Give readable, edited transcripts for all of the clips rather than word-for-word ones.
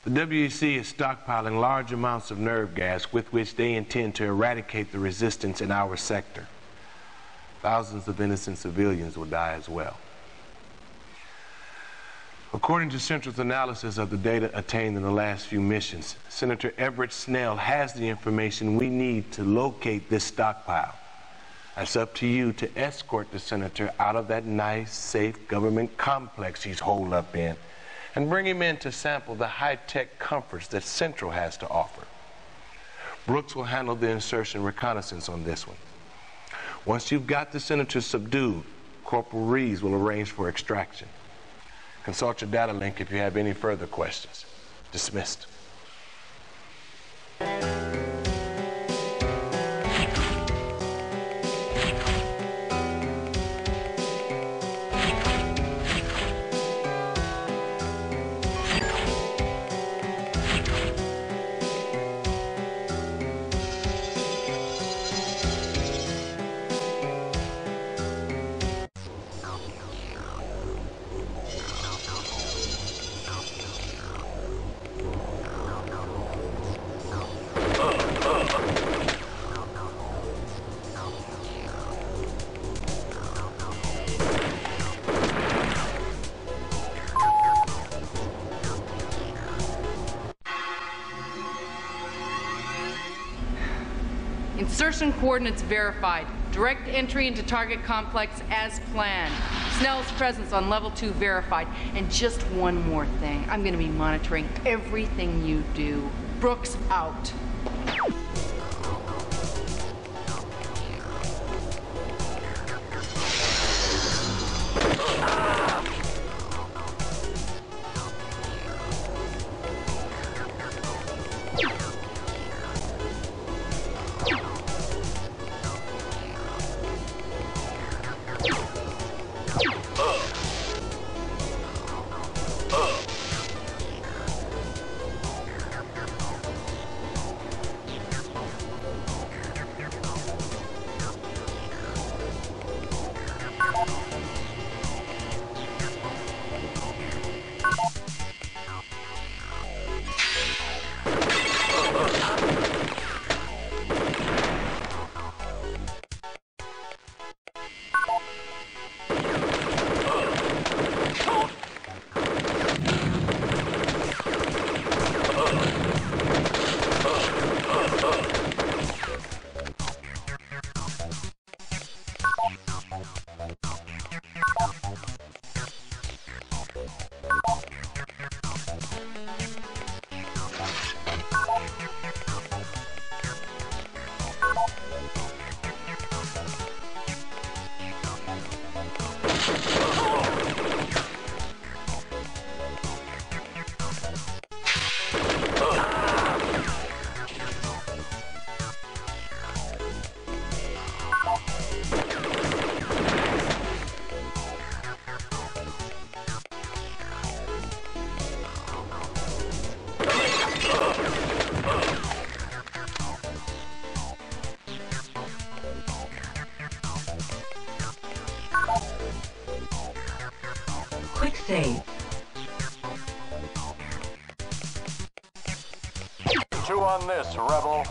The WEC is stockpiling large amounts of nerve gas with which they intend to eradicate the resistance in our sector. Thousands of innocent civilians will die as well. According to Central's analysis of the data attained in the last few missions, Senator Everett Snell has the information we need to locate this stockpile. It's up to you to escort the senator out of that nice, safe government complex he's holed up in and bring him in to sample the high-tech comforts that Central has to offer. Brooks will handle the insertion reconnaissance on this one. Once you've got the senator subdued, Corporal Reeves will arrange for extraction. Consult your data link if you have any further questions. Dismissed. Insertion coordinates verified. Direct entry into target complex as planned. Snell's presence on level 2 verified. And just one more thing. I'm going to be monitoring everything you do. Brooks out. Quick save. Chew on this, rebel.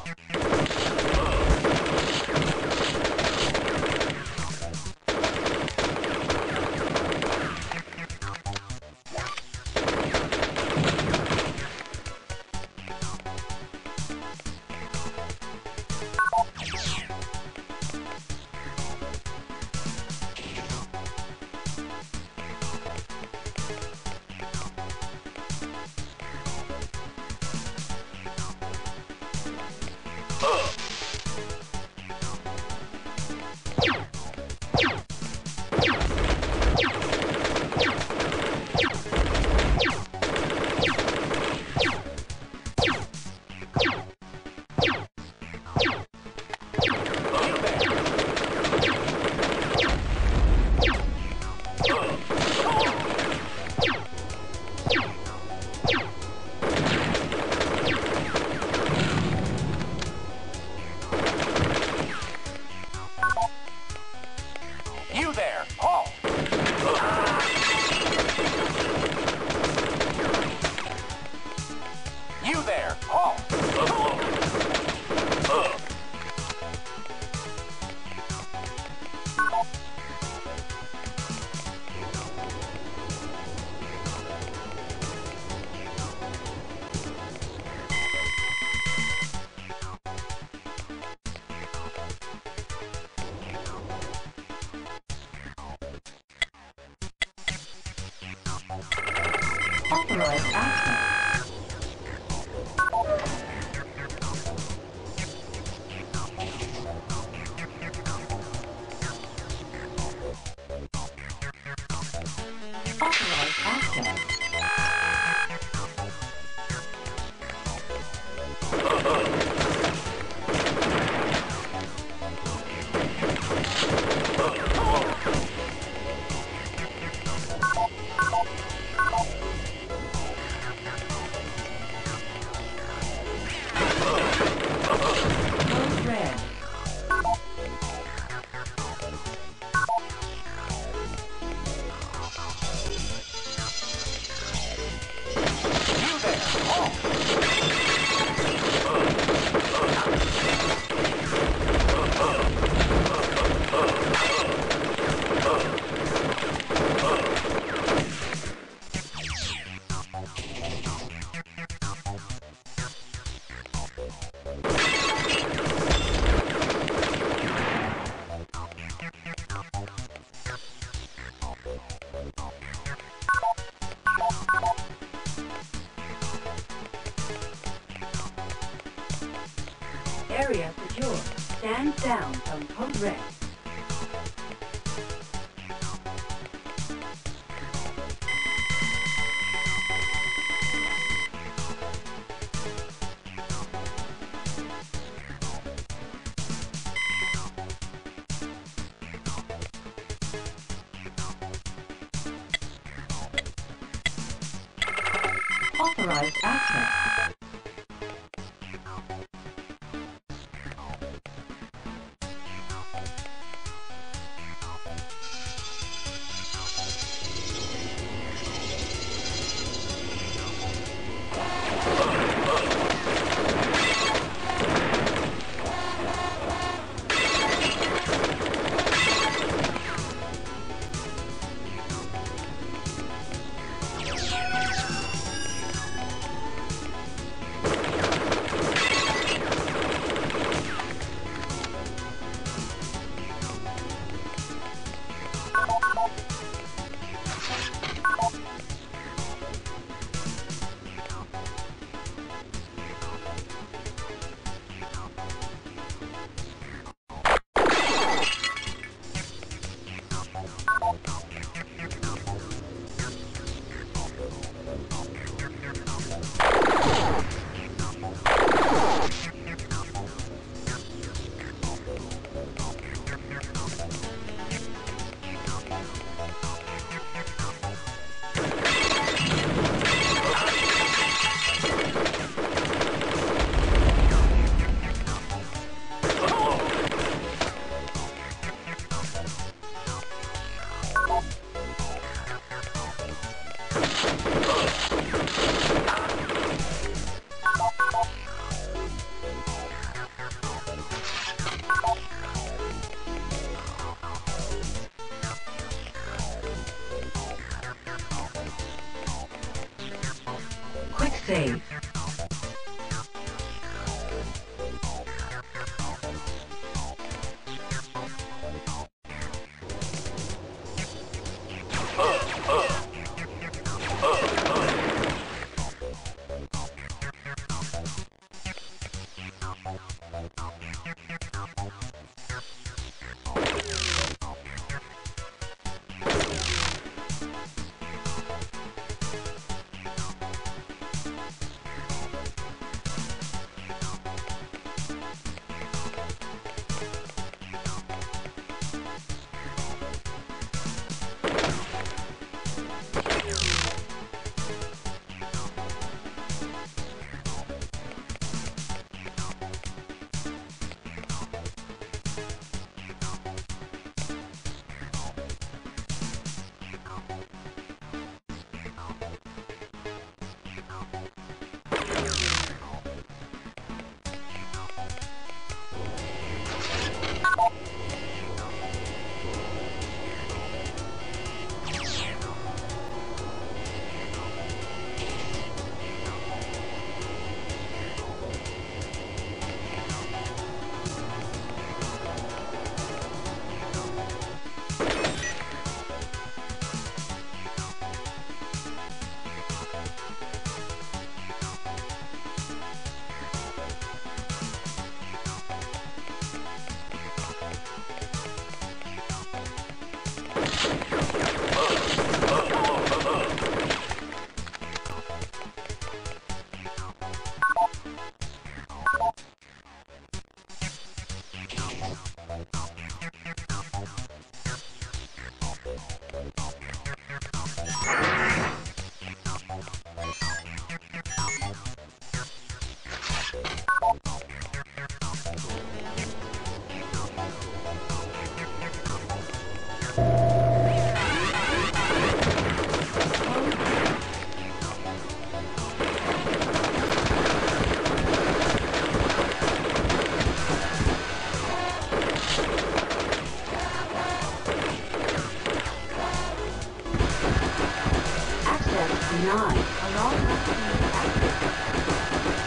Authorized access. Authorized access. Code red. Area secure. Stand down from code red. Authorized access. Quick save. 9. Alarm active.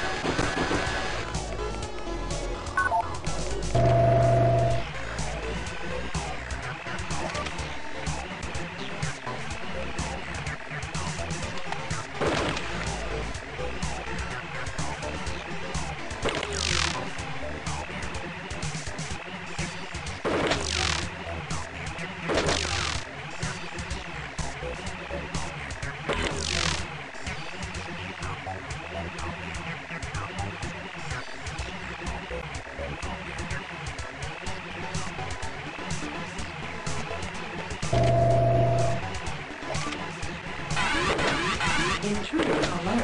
Intruder alert.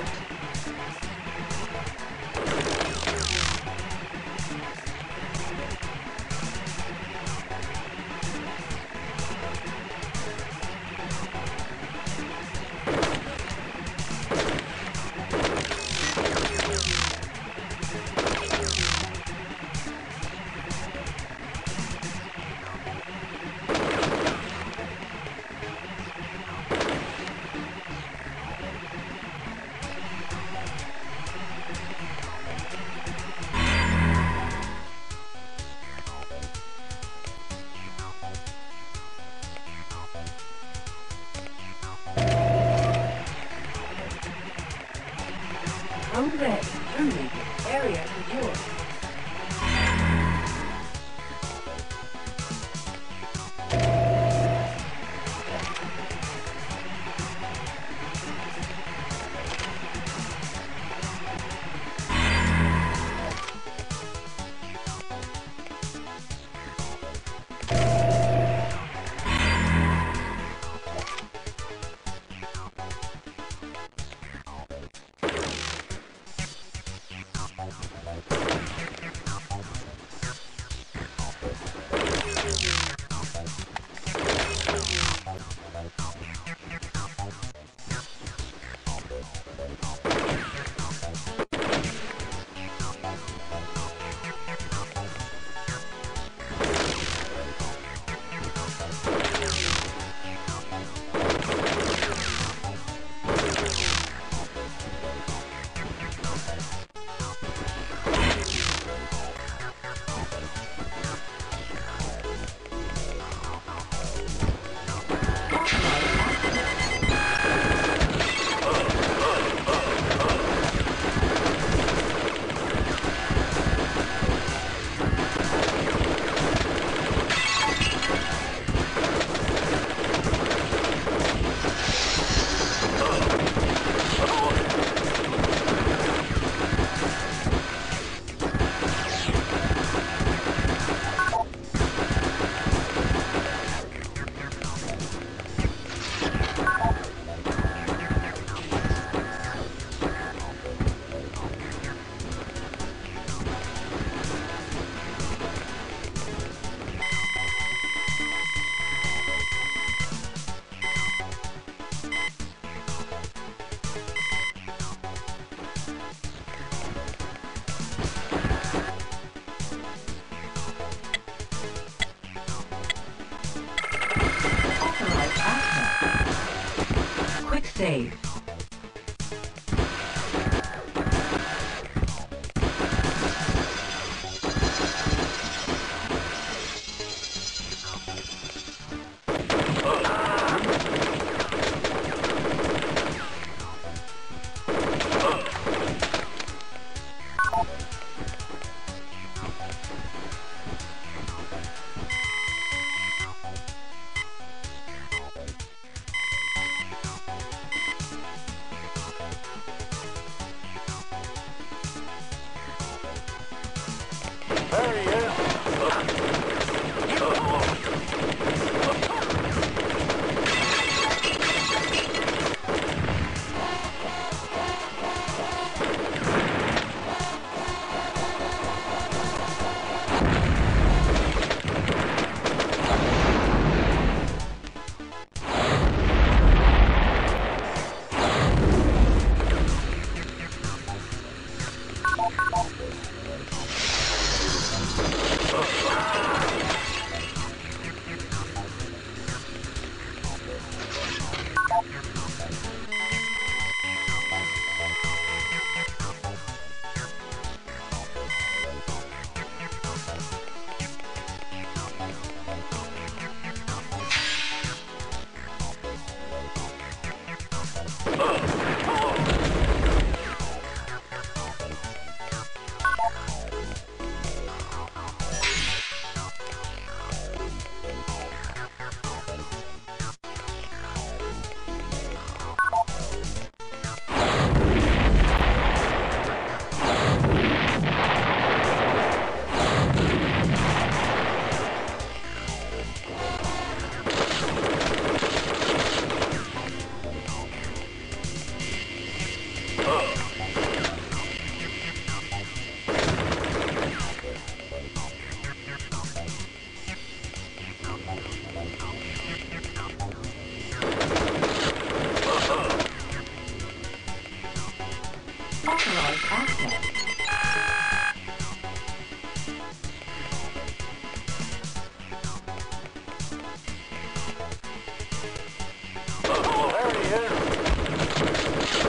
Code red. Terminated. Area secure. Quick save. There he is. here.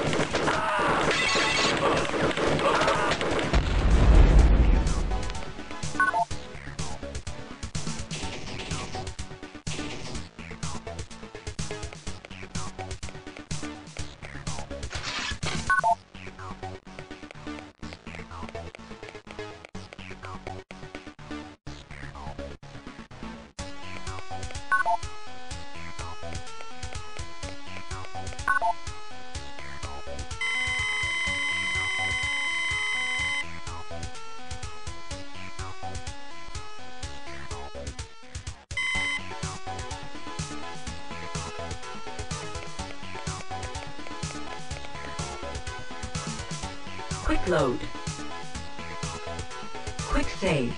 Quick load. Quick save.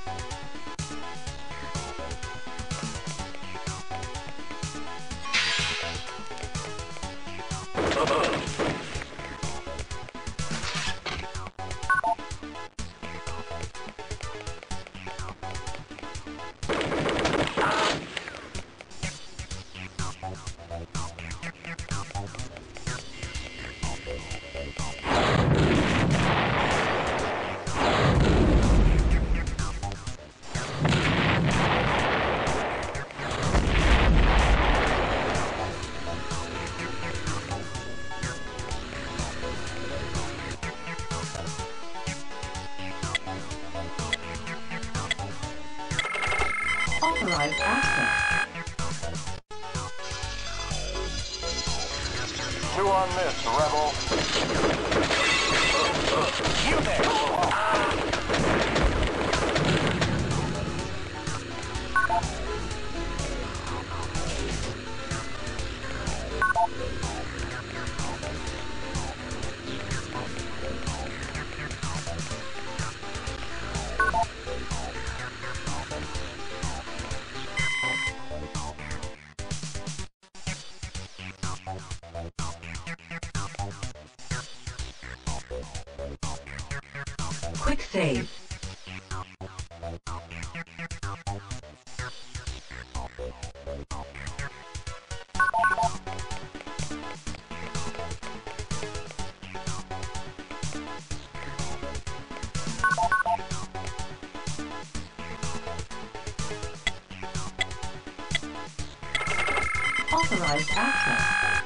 Authorized access. 2 on this, Rebel. You there! Quick save. Authorized access.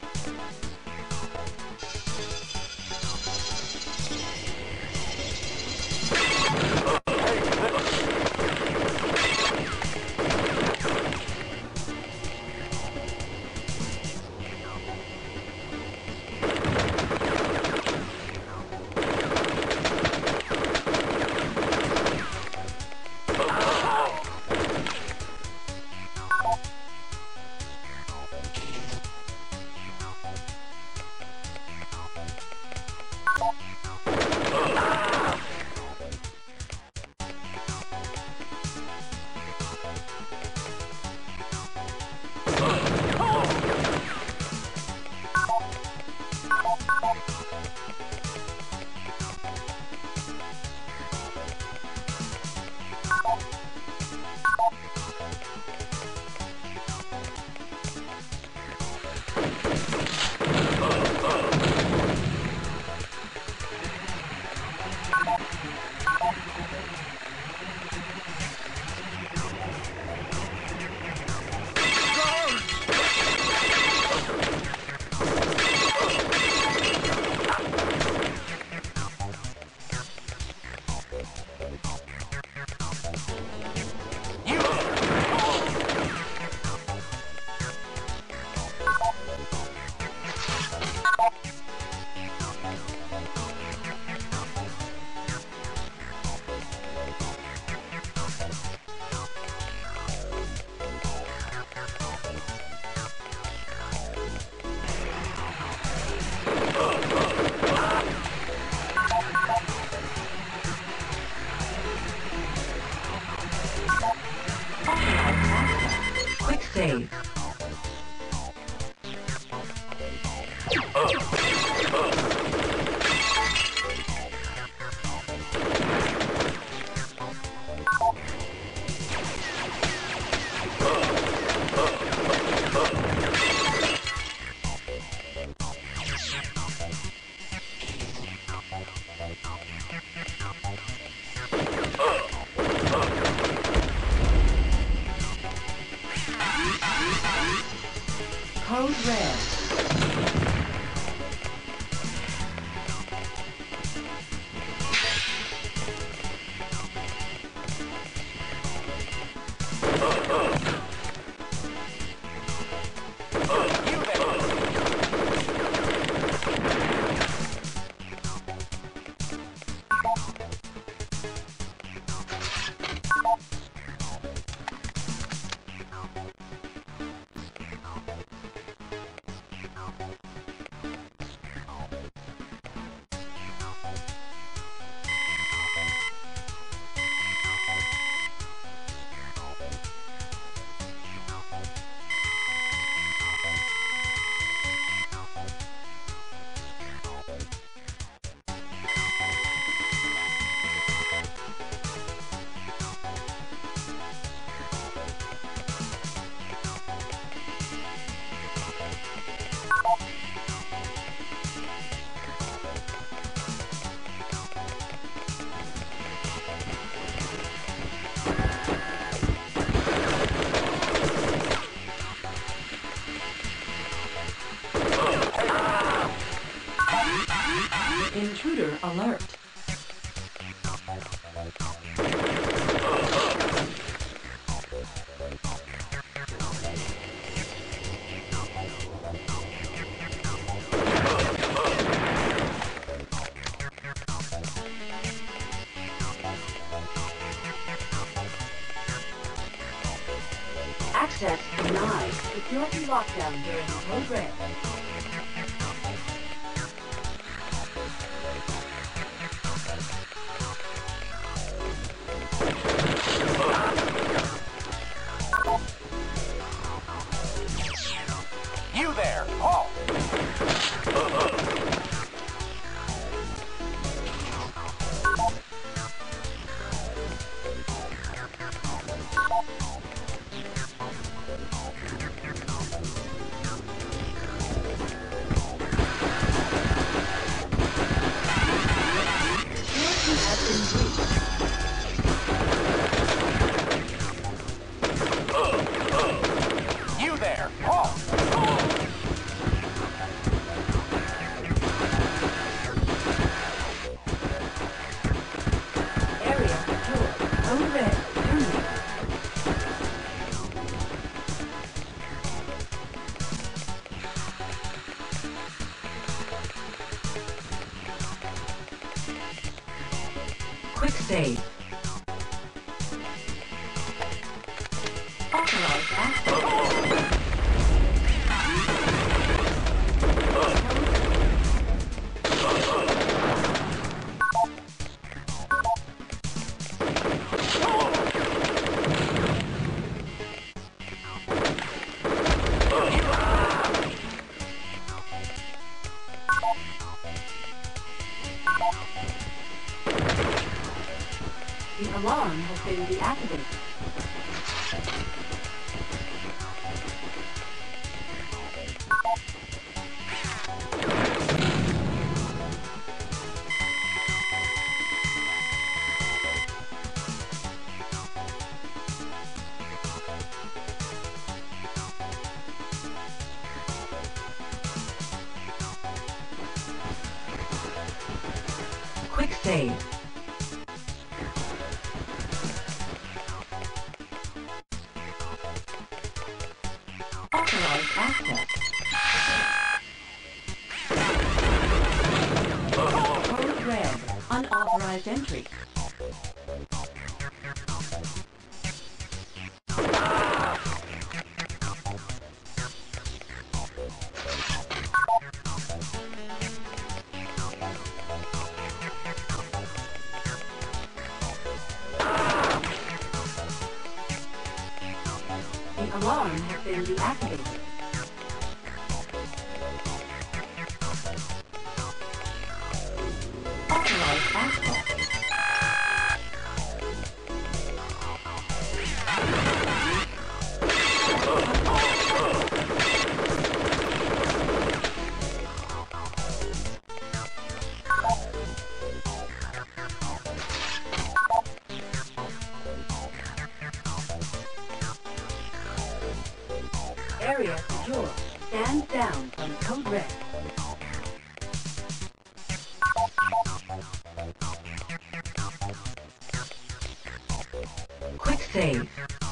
Quick save. Code red. You there. Intruder alert. Access denied. Security lockdown during code red. You there. Halt. Security has been breached. You there. Halt. Area secure. Code red. Terminate. Quick save. Authorized access. The alarm has been deactivated. Quick save. Authorized access. Code red. Unauthorized entry. The alarm has been deactivated. Authorized access. Area secure. Stand down from Code Red. Quick save.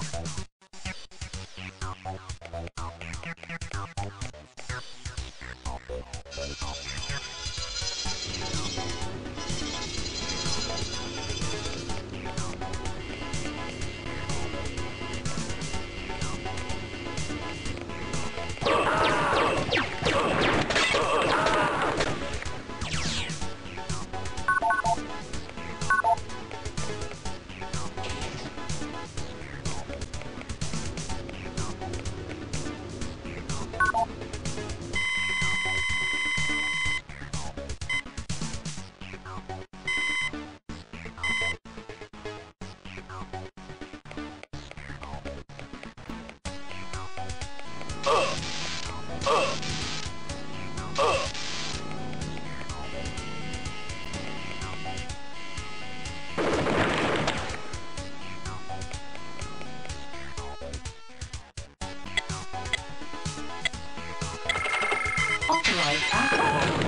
Authorized access.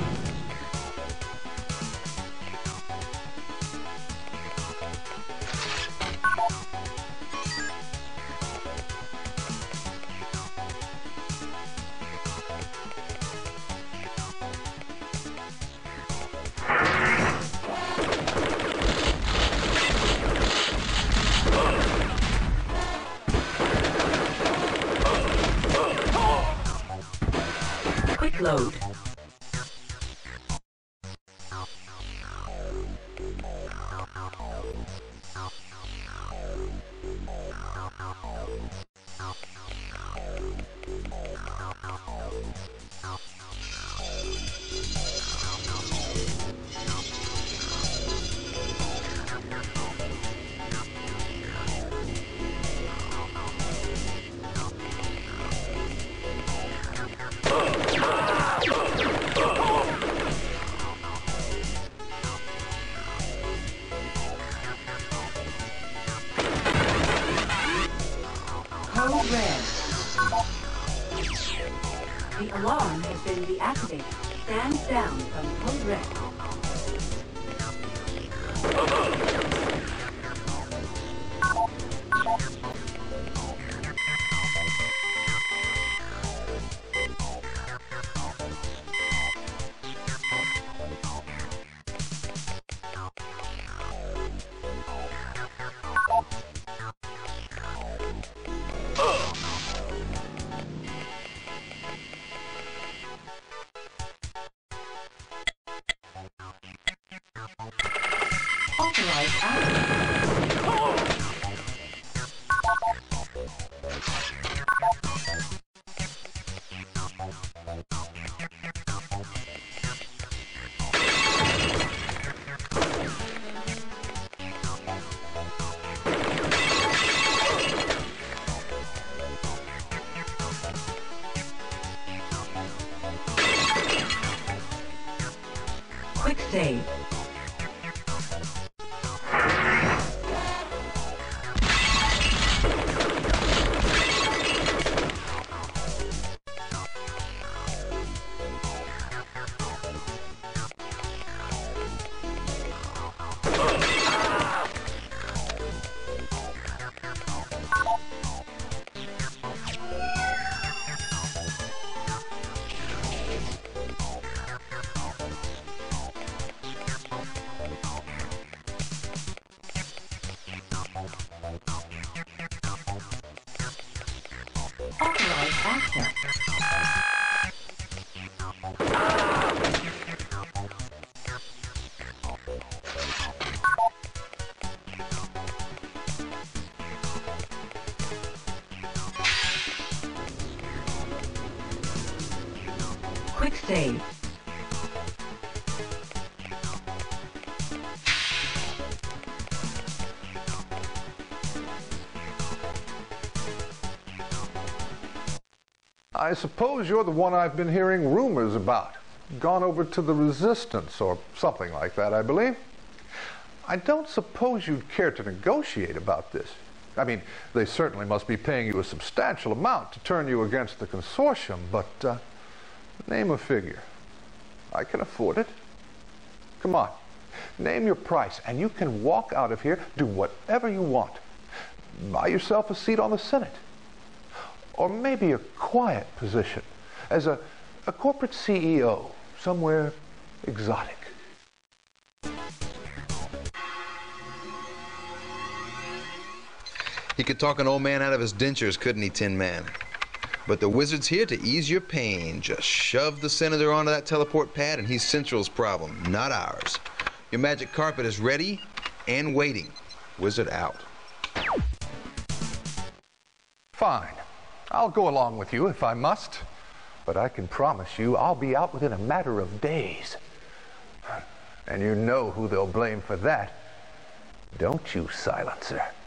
Quick load. Code Red. The alarm has been deactivated. Stand down from Code Red. Authorized access. Quick save. Authorized access. Quick save. I suppose you're the one I've been hearing rumors about. Gone over to the Resistance or something like that, I believe. I don't suppose you'd care to negotiate about this. I mean, they certainly must be paying you a substantial amount to turn you against the consortium, but name a figure. I can afford it. Come on, name your price, and you can walk out of here, do whatever you want. Buy yourself a seat on the Senate. Or maybe a quiet position as a corporate CEO somewhere exotic. He could talk an old man out of his dentures, couldn't he, Tin Man? But the wizard's here to ease your pain. Just shove the senator onto that teleport pad and he's Central's problem, not ours. Your magic carpet is ready and waiting. Wizard out. Fine. I'll go along with you if I must. But I can promise you I'll be out within a matter of days. And you know who they'll blame for that, don't you, Silencer?